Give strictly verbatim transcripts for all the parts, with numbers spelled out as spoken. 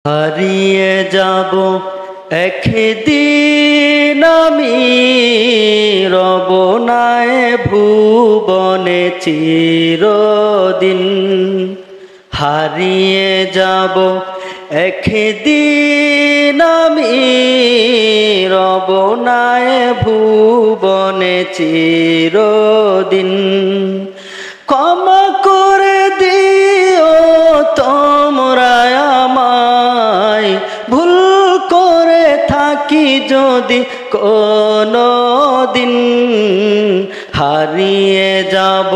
হারিয়ে যাব একদিন আমি, রব নাই ভুবনে চিরদিন। হারিয়ে যাব একদিন আমি, রব নাই ভুবনে চিরদিন। ক্ষমা করে দিও তোমরা আমায়, ভুল করে থাকি যদি কোনো দিন। হারিয়ে যাব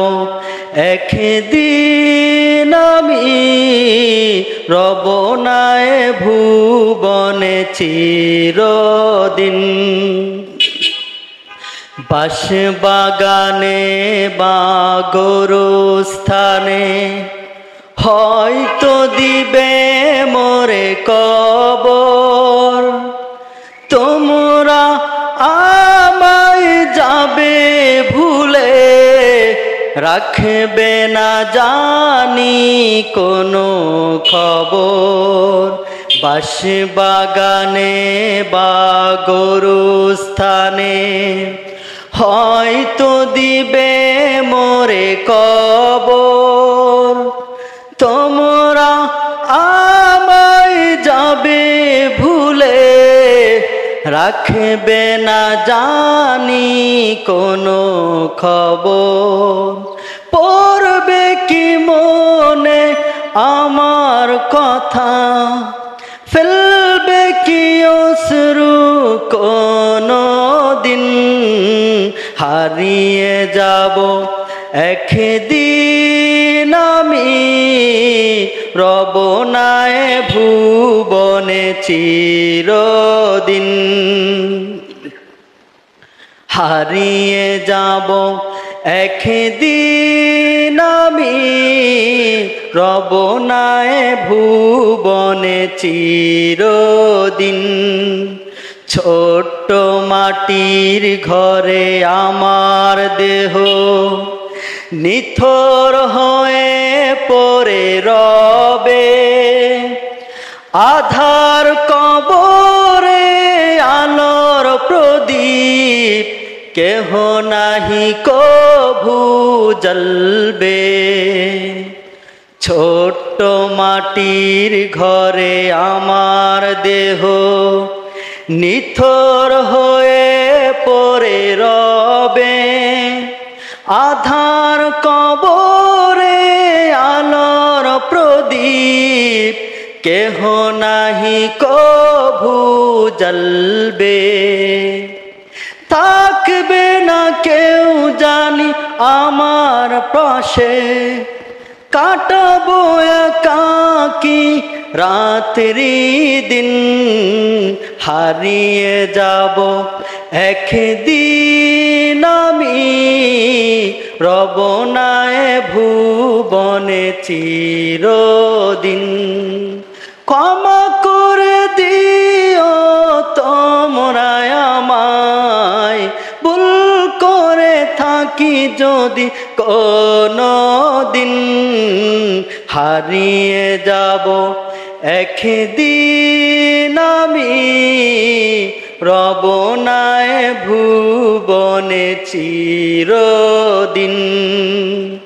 একদিন আমি, রব নাই ভুবনে চিরদিন। বাস বাগানে বা গোরস্থানে হয়তো দিবে মোরে কবর। তোমরা আমায় যাবে ভুলে, রাখবে না জানি কোনো খবর। বাস বাগানে বা গোরস্থানে হয়তো দিবে মোরে কবর। তোমরা আমায় যাবে ভুলে, রাখবে না জানি কোনো খবর। পড়বে কি মনে আমার কথা, ফেলবে কি অশ্রু কোনো দিন। হারিয়ে যাব একদিন আমি, রব নাই ভুবনে চিরদিন। হারিয়ে যাব একদিন আমি, রব নাই ভুবনে চিরদিন। ছোট্ট মাটির ঘরে আমার দেহ নিথর হয়ে পড়ে রবে। আধার কবরে আলোর প্রদীপ, কেহ নাহি কভু জ্বলবে। ছোট্ট মাটির ঘরে আমার দেহ নিথর হয়ে পড়ে রবে। আধার কবরে আলোর প্রদীপ, কেহ নাহি কভু জ্বলবে। থাকবে না কেউ জানি আমার পাশে, কাটাবো একাকী রাত্রি দিন। হারিয়ে যাব একদিন আমি, রব নাই ভুবনে চিরদিন। ক্ষমা করে দিও তোমরা আমায়, ভুল করে থাকি যদি কোনো দিন। হারিয়ে যাব একদিন আমি, রব নাই ভুবনে চিরদিন।